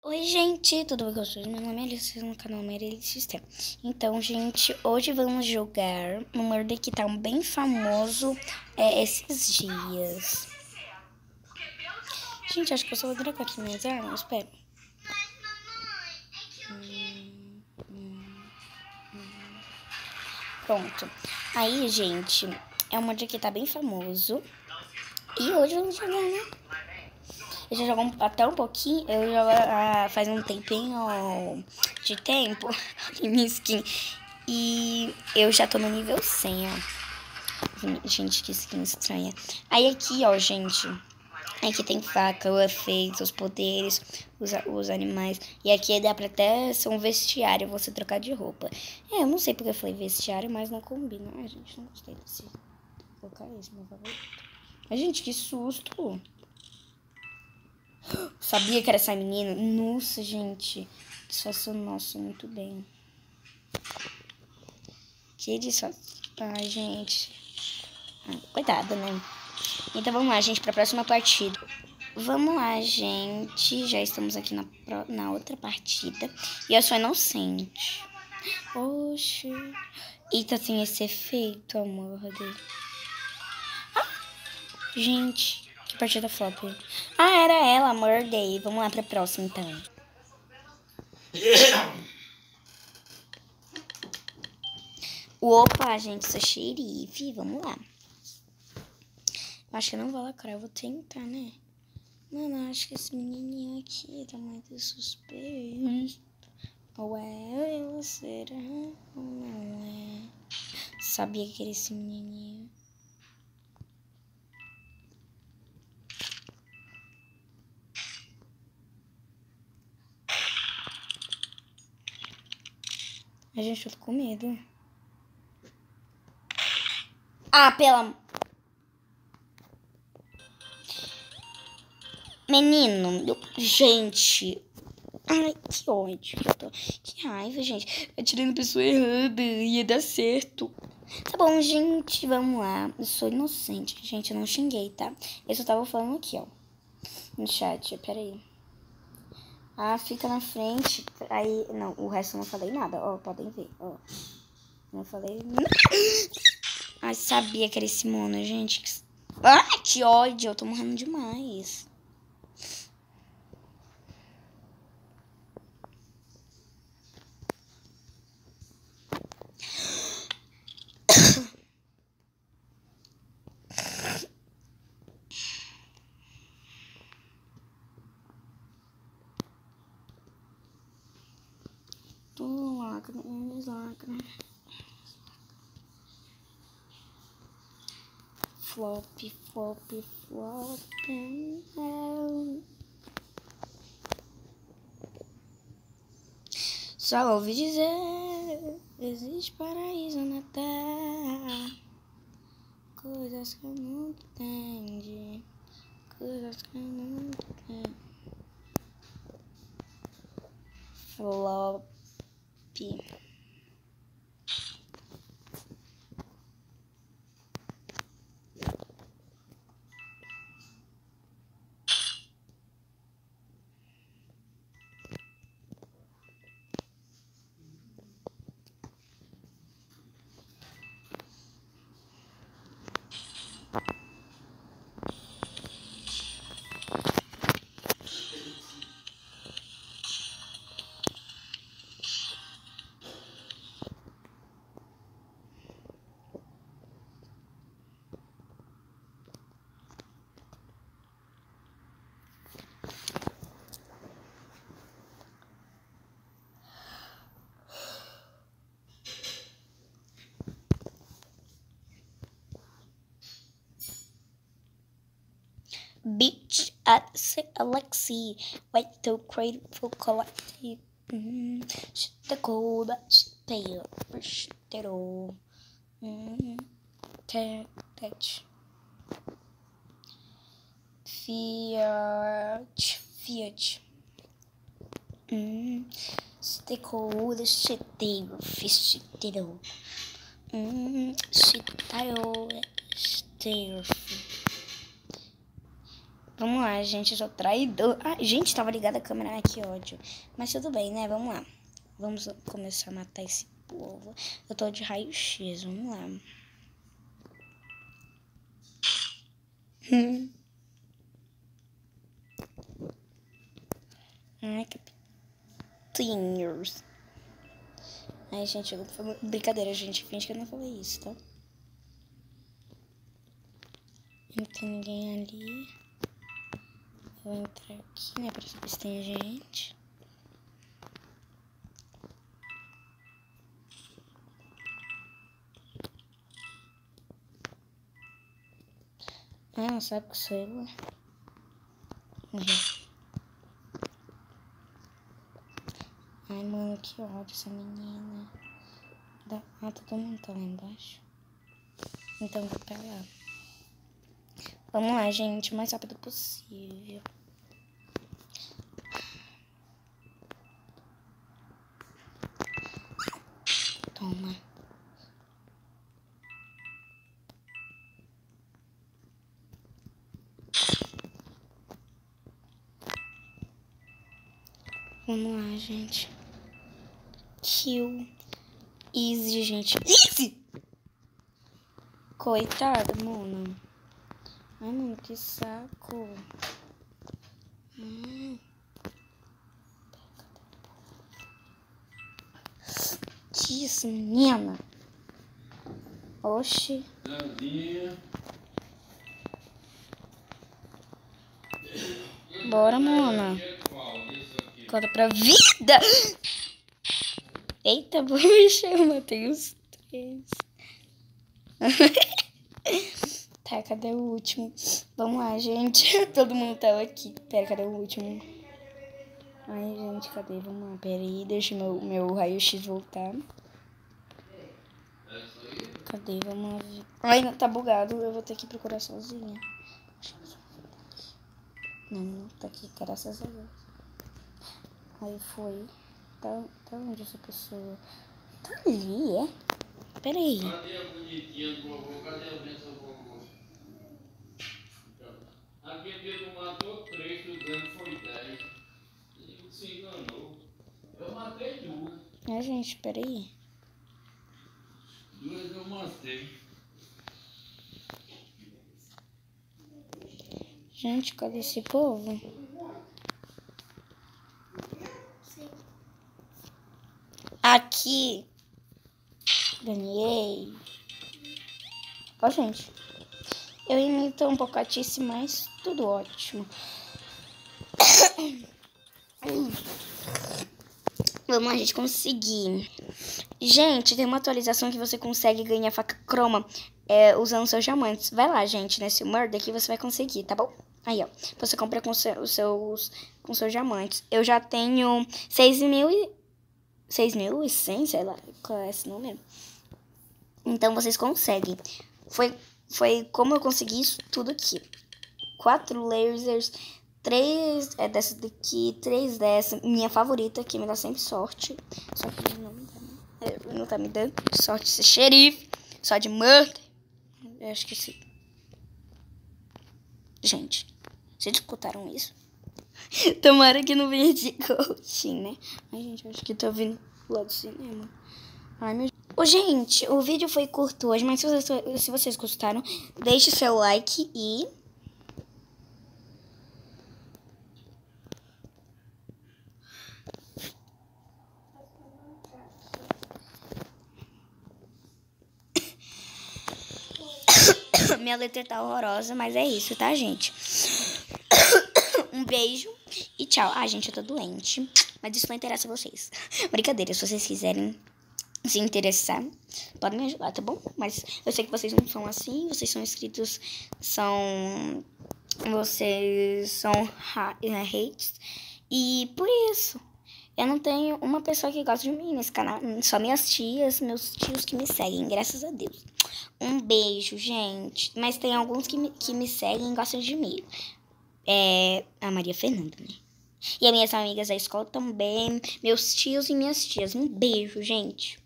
Oi, gente, tudo bem com vocês? Meu nome é Alice, no canal Merely System. Então, gente, hoje vamos jogar um Murder que tá bem famoso esses dias. Gente, acho que eu só vou trocar aqui minhas armas, espera. Pronto. Aí, gente, é um Murder que tá bem famoso. E hoje vamos jogar, né? Eu já jogo até um pouquinho, eu jogo faz um tempinho de tempo em minha skin. E eu já tô no nível 100, ó. Gente, que skin estranha. Aí aqui, ó, gente. Aqui tem faca, o efeito, os poderes, os animais. E aqui dá pra até ser um vestiário, você trocar de roupa. Eu não sei porque eu falei vestiário, mas não combina. Ai, gente, não gostei desse. Vou colocar esse, meu favorito. Ai, gente, que susto. Sabia que era essa menina? Nossa, gente. Disfarçou, nossa, muito bem. Que disfarçou. Ai, gente. Coitada, né? Então vamos lá, gente, pra próxima partida. Vamos lá, gente. Já estamos aqui na outra partida. E eu sou inocente. Oxi. Eita, tem esse efeito, amor dele. Gente, que partida flop. Ah, era ela, mordei. Vamos lá pra próxima, então. Opa, gente, sou xerife. Vamos lá. Acho que eu não vou lacrar, eu vou tentar, né? Mano, acho que esse menininho aqui tá muito suspeito. Ou é eu, será? Ou não é? Sabia que era esse menininho. A gente, eu tô com medo. Ah, pela... Menino, gente... Ai, que ódio que eu tô. Que raiva, gente. Atirei na pessoa errada. Ia dar certo. Tá bom, gente. Vamos lá. Eu sou inocente. Gente, eu não xinguei, tá? Eu só tava falando aqui, ó. No chat. Peraí. Ah, fica na frente. Aí, não. O resto eu não falei nada. Ó, podem ver. Ó. Não falei nada. Ai, sabia que era esse mono, gente. Ah, que ódio. Eu tô morrendo demais. Tudo lacra, eles lacram. Flop, flop, flop. Só ouvi dizer, existe paraíso na terra. Coisas que eu não entendi. Coisas que eu não entendi. Flop. Beach at Alexi, wait to grateful collective. The cold stay stero. Touch. Fiat. Stakeholder shitteiro, fistero. Shitteiro, stero. Vamos lá, gente, eu sou traidor. Ah, gente, tava ligada a câmera. Ai, que ódio. Mas tudo bem, né? Vamos lá. Vamos começar a matar esse povo. Eu tô de raio-x, vamos lá. Ai, que pinhos. Ai, gente, brincadeira, gente. Finge que eu não falei isso, tá? Não tem ninguém ali. Eu vou entrar aqui, né? Pra saber se tem gente. Ah, não sabe que sou eu. Ai, mano, que ódio essa menina. Ah, todo mundo tá lá embaixo. Então vou pra lá. Vamos lá, gente, o mais rápido possível. Toma. Vamos lá, gente. Kill. Easy, gente. Easy! Coitada, mano. Ai, mano, que saco. Que isso, menina? Oxi. Bora, mano. Conta pra vida. Eita, bucha, eu matei os 3. Tá, cadê o último? Vamos lá, gente. Todo mundo tava aqui. Pera, cadê o último? Ai, gente, cadê? Vamos lá, pera aí. Deixa meu raio-x voltar. Cadê? Vamos lá ver. Ai, não, tá bugado. Eu vou ter que procurar sozinha. Não, tá aqui, graças a Deus. Aí foi. Tá onde essa pessoa? Tá ali, é? Pera aí. Cadê a bonitinha do vovô? Cadê a benção do vovô? Aquele dia tu matou 3, tu dizendo que foi 10. Ele se enganou. Eu matei 2. É, gente, pera aí. 2 eu matei. Gente, cadê esse povo? Aqui. Ganhei. Ó, gente. Eu imito um pouco a Tice, mas tudo ótimo. Vamos lá, gente, conseguir. Gente, tem uma atualização que você consegue ganhar faca croma usando seus diamantes. Vai lá, gente, nesse Murder que você vai conseguir, tá bom? Aí, ó. Você compra com seus diamantes. Eu já tenho 6.100, sei lá, qual é esse número. Então, vocês conseguem. Foi como eu consegui isso tudo aqui. 4 lasers, 3 dessa daqui, 3 dessa. Minha favorita, que me dá sempre sorte. Só que não tá me dando sorte de ser xerife. Só de murder. Eu acho que sim. Gente, vocês escutaram isso? Tomara que não venha de coaching, né? Ai, gente, eu acho que tô vindo lá do cinema. Ai, meu... gente, o vídeo foi curto hoje, mas se vocês gostaram, deixe seu like e... Minha letra tá horrorosa, mas é isso, tá, gente? Um beijo e tchau. Ah, gente, eu tô doente, mas isso não interessa a vocês. Brincadeira, se vocês quiserem se interessar, podem me ajudar, tá bom? Mas eu sei que vocês não são assim, vocês são inscritos, vocês são hates, e por isso eu não tenho uma pessoa que gosta de mim nesse canal, só minhas tias, meus tios que me seguem, graças a Deus. Um beijo, gente. Mas tem alguns que me seguem e gostam de mim. A Maria Fernanda, né? E as minhas amigas da escola também, meus tios e minhas tias. Um beijo, gente.